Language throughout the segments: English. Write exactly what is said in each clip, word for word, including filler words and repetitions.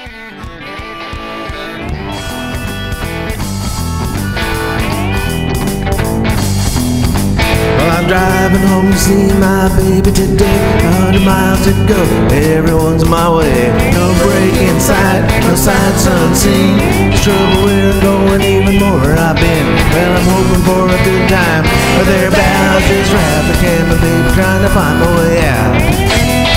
Well, I'm driving home to see my baby today. A hundred miles to go, everyone's my way. No break in sight, no sights unseen. There's trouble where I'm going, even more I've been. Well, I'm hoping for a good time, but thereabouts is traffic and my baby trying to find my way out.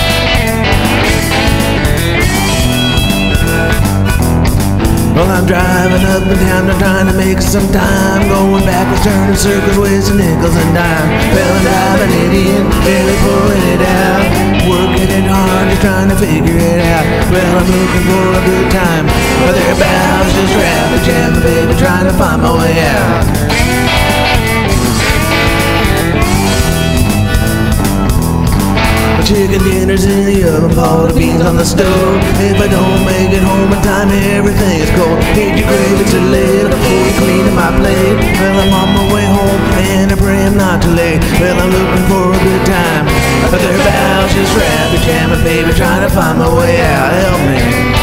Well, I'm driving up and down, I'm trying to make some time. Going backwards, turning circles, wasting nickels and dimes. Well, I'm driving it in, barely pulling it out. Working it hard, just trying to figure it out. Well, I'm looking for a good time, but thereabouts just traffic jam, baby, trying to find my way out. Chicken dinners in the oven, pot beans on the stove. If I don't make it home in time, everything is cold. Hate you craving too late, before you cleaning my plate. Well, I'm on my way home, and I pray I'm not too late. Well, I'm looking for a good time, but thereabouts just traffic jamming, baby, trying to find my way out. Help me.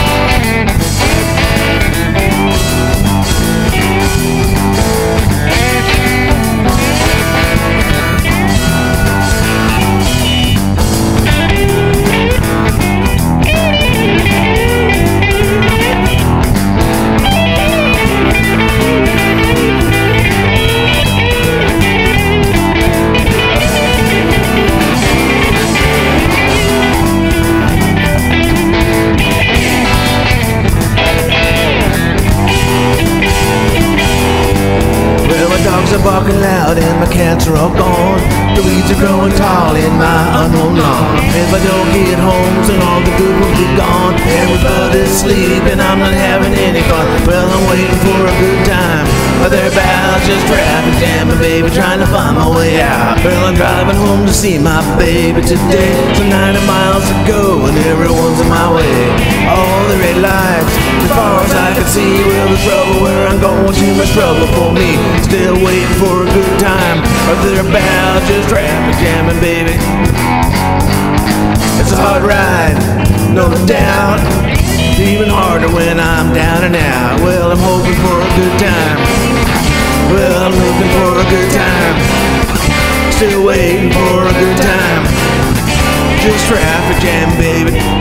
Dogs are barking loud and my cats are all gone. The weeds are growing tall in my unknown lawn. If I don't get home, then all the good will be gone. Everybody's sleeping, I'm not having any fun. Well, I'm waiting for a good time, but thereabouts just traffic jamming, baby, trying to find my way out. Well, I'm driving home to see my baby today. Some ninety miles to go and everyone's in my way. All the red lights, as far as I can see. Well, the trouble where I'm going, too much trouble for me. Still waiting for a good time, or thereabouts just traffic jamming, baby. It's a hard ride, no doubt. Even harder when I'm down and out. Well, I'm hoping for a good time. Well, I'm looking for a good time. Still waiting for a good time. Just traffic jam, baby.